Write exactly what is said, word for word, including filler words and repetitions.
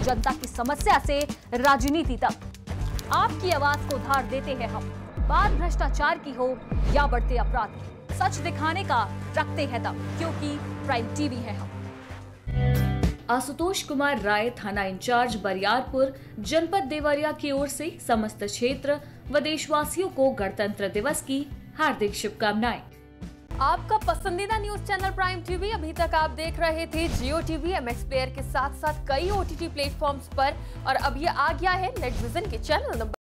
जनता की समस्या से राजनीति तक आपकी आवाज को धार देते हैं हम। बात भ्रष्टाचार की हो या बढ़ते अपराध की, सच दिखाने का रखते हैं दम, क्योंकि प्राइम टीवी है हम। आशुतोष कुमार राय, थाना इंचार्ज बरियारपुर, जनपद देवरिया की ओर से समस्त क्षेत्र व देशवासियों को गणतंत्र दिवस की हार्दिक शुभकामनाएं। आपका पसंदीदा न्यूज चैनल प्राइम टीवी। अभी तक आप देख रहे थे जियो टीवी, एमएक्स प्लेयर के साथ साथ कई ओटीटी प्लेटफॉर्म्स पर, और अब ये आ गया है नेट विजन के चैनल नंबर